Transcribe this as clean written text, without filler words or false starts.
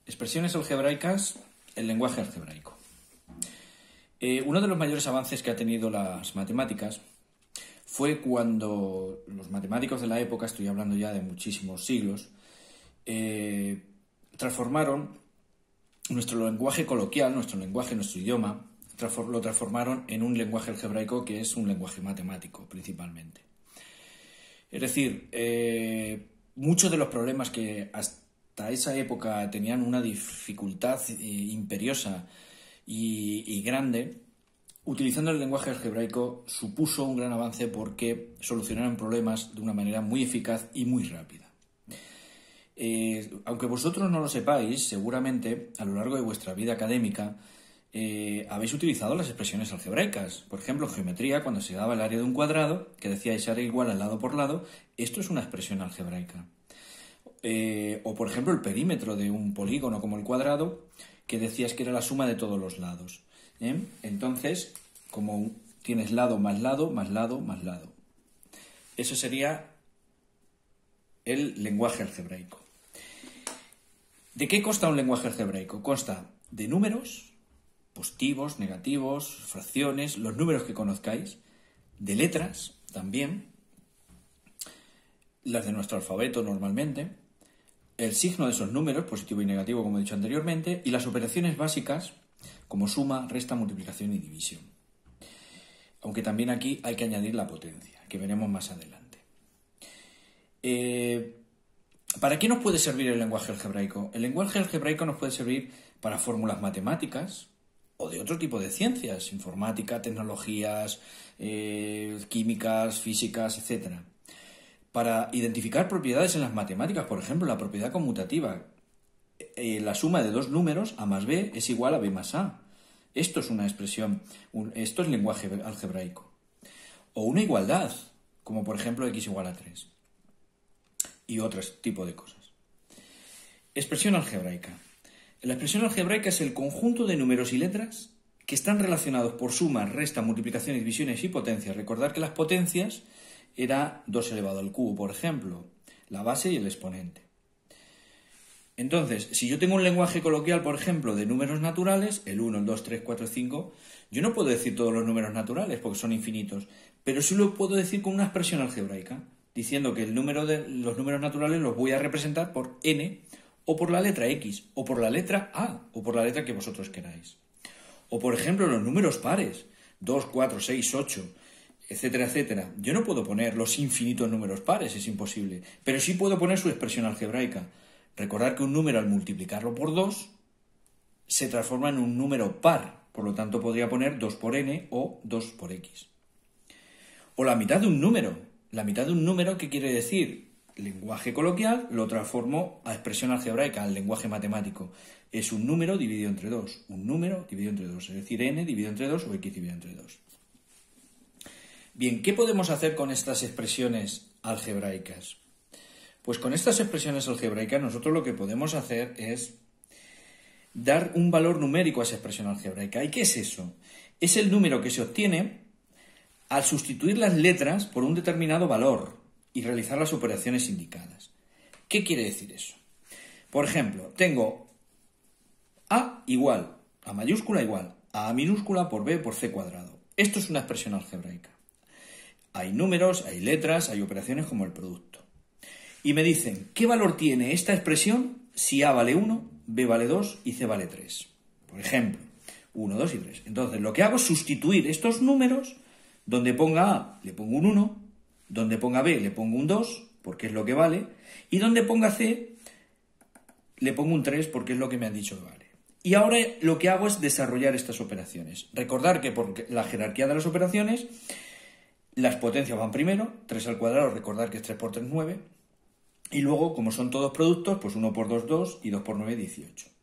Expresiones algebraicas, el lenguaje algebraico. Uno de los mayores avances que ha tenido las matemáticas fue cuando los matemáticos de la época, estoy hablando ya de muchísimos siglos, transformaron nuestro lenguaje coloquial, nuestro lenguaje, nuestro idioma, lo transformaron en un lenguaje algebraico que es un lenguaje matemático principalmente. Es decir, muchos de los problemas que hasta esa época tenían una dificultad imperiosa y grande, utilizando el lenguaje algebraico supuso un gran avance porque solucionaron problemas de una manera muy eficaz y muy rápida. Aunque vosotros no lo sepáis, seguramente a lo largo de vuestra vida académica habéis utilizado las expresiones algebraicas. Por ejemplo, en geometría, cuando se daba el área de un cuadrado, que decíais área igual al lado por lado, esto es una expresión algebraica. O, por ejemplo, el perímetro de un polígono como el cuadrado, que decías que era la suma de todos los lados. Entonces, como tienes lado más lado, más lado, más lado. Eso sería el lenguaje algebraico. ¿De qué consta un lenguaje algebraico? Consta de números, positivos, negativos, fracciones, los números que conozcáis, de letras también, las de nuestro alfabeto normalmente, el signo de esos números, positivo y negativo, como he dicho anteriormente, y las operaciones básicas como suma, resta, multiplicación y división. Aunque también aquí hay que añadir la potencia, que veremos más adelante. ¿Para qué nos puede servir el lenguaje algebraico? El lenguaje algebraico nos puede servir para fórmulas matemáticas o de otro tipo de ciencias, informática, tecnologías, químicas, físicas, etc. Para identificar propiedades en las matemáticas, por ejemplo, la propiedad conmutativa. La suma de dos números, a más b, es igual a b más a. Esto es una expresión, esto es lenguaje algebraico. O una igualdad, como por ejemplo x igual a 3. Y otro tipo de cosas. Expresión algebraica. La expresión algebraica es el conjunto de números y letras que están relacionados por suma, resta, multiplicación, divisiones y potencias. Recordad que las potencias era 2 elevado al cubo, por ejemplo, la base y el exponente. Entonces, si yo tengo un lenguaje coloquial, por ejemplo, de números naturales, el 1, el 2, 3, 4, 5, yo no puedo decir todos los números naturales porque son infinitos, pero sí lo puedo decir con una expresión algebraica, diciendo que los números naturales los voy a representar por n, o por la letra x, o por la letra a, o por la letra que vosotros queráis. O, por ejemplo, los números pares, 2, 4, 6, 8, etcétera, etcétera. Yo no puedo poner los infinitos números pares, es imposible, pero sí puedo poner su expresión algebraica. Recordar que un número al multiplicarlo por 2 se transforma en un número par, por lo tanto podría poner 2 por n o 2 por x. O la mitad de un número. La mitad de un número, ¿qué quiere decir? Lenguaje coloquial lo transformo a expresión algebraica, al lenguaje matemático. Es un número dividido entre 2. Un número dividido entre 2, es decir, n dividido entre 2 o x dividido entre 2. Bien, ¿qué podemos hacer con estas expresiones algebraicas? Pues con estas expresiones algebraicas nosotros lo que podemos hacer es dar un valor numérico a esa expresión algebraica. ¿Y qué es eso? Es el número que se obtiene al sustituir las letras por un determinado valor y realizar las operaciones indicadas. ¿Qué quiere decir eso? Por ejemplo, tengo a igual, a mayúscula igual, a minúscula por b por c cuadrado. Esto es una expresión algebraica. Hay números, hay letras, hay operaciones como el producto. Y me dicen, ¿qué valor tiene esta expresión si a vale 1, b vale 2 y c vale 3? Por ejemplo, 1, 2 y 3. Entonces, lo que hago es sustituir estos números, donde ponga a, le pongo un 1, donde ponga b, le pongo un 2, porque es lo que vale, y donde ponga c, le pongo un 3, porque es lo que me han dicho que vale. Y ahora lo que hago es desarrollar estas operaciones. Recordar que por la jerarquía de las operaciones, las potencias van primero, 3 al cuadrado, recordar que es 3 por 3, 9, y luego, como son todos productos, pues 1 por 2, 2 y 2 por 9, 18.